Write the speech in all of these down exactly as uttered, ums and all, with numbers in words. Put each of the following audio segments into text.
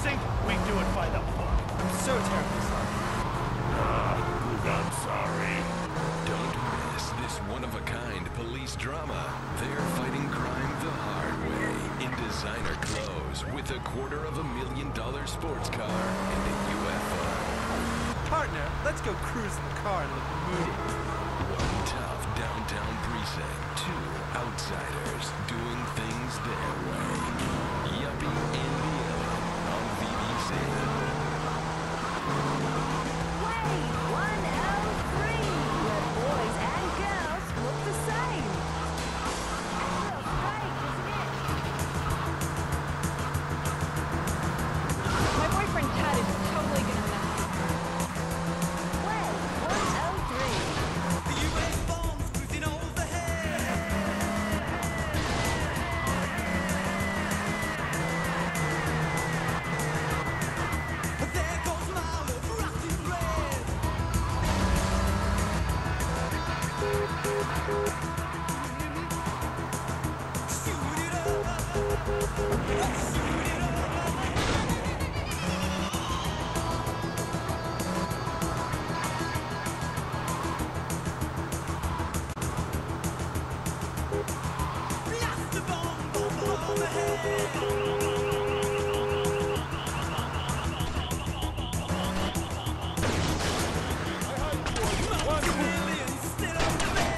precinct, we do it by the book. I'm so terribly sorry. Uh, I'm sorry. Don't miss this one-of-a-kind police drama. They're fighting crime the hard way in designer clothes with a quarter of a million dollar sports car and a U F O. Partner, let's go cruise in the car and look moody. One tough downtown precinct, two outsiders doing things their way. Yuppie and the Ellen on V B C. Wave one oh three, where boys and girls look the same. Real strange, isn't it? My boyfriend Ted is totally gonna mess with me. Wave one oh three. The U S bombs cruising overhead. There goes my love, rocking red. Shoot it up, shoot it up. Blast the bomb, bomb overhead. Millions still on the bed.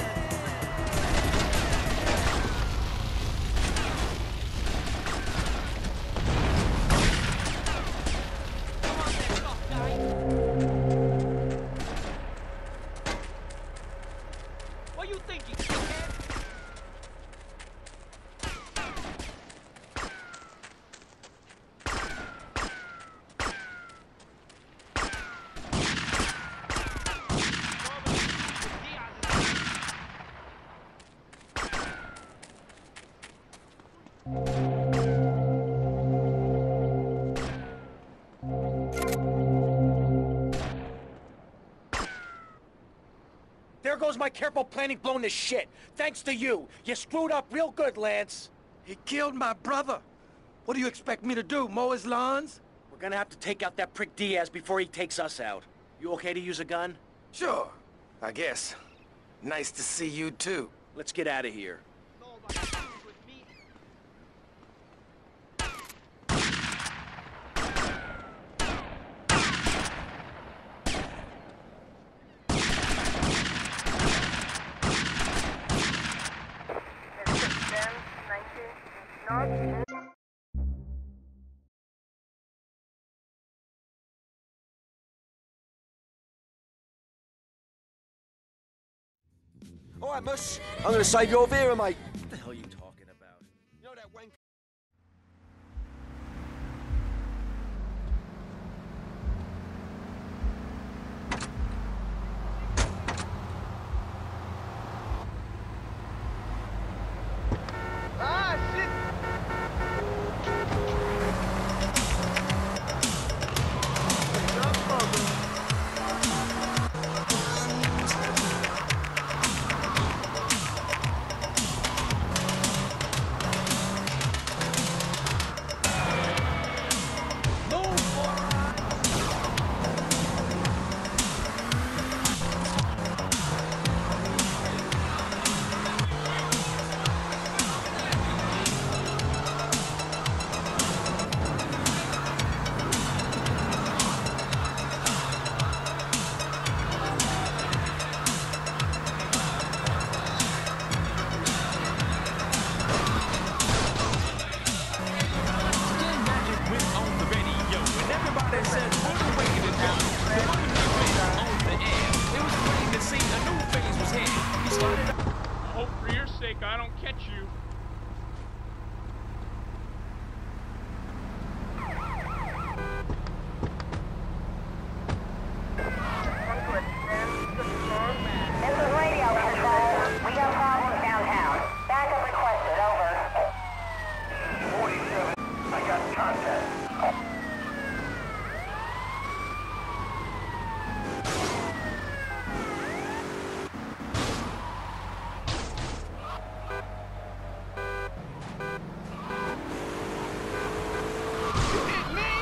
What are you thinking, kid? There goes my careful planning blown to shit. Thanks to you. You screwed up real good, Lance. He killed my brother. What do you expect me to do, mow his lawns? We're gonna have to take out that prick Diaz before he takes us out. You okay to use a gun? Sure, I guess. Nice to see you too. Let's get out of here. All right, Mush. I'm gonna save your Vera, mate. What the hell are you talking about? You know that wank. I don't catch you. This is radio control. We got problems downtown. Backup requested, over. forty-seven, I got contact. Hit me!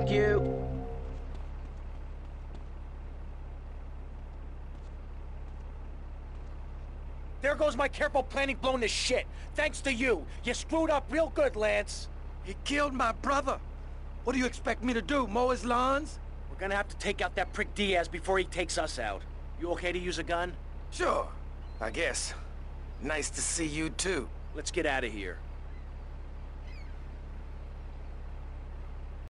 Thank you. There goes my careful planning blown to shit. Thanks to you. You screwed up real good, Lance. He killed my brother. What do you expect me to do, mow his lawns? We're gonna have to take out that prick Diaz before he takes us out. You okay to use a gun? Sure, I guess. Nice to see you too. Let's get out of here.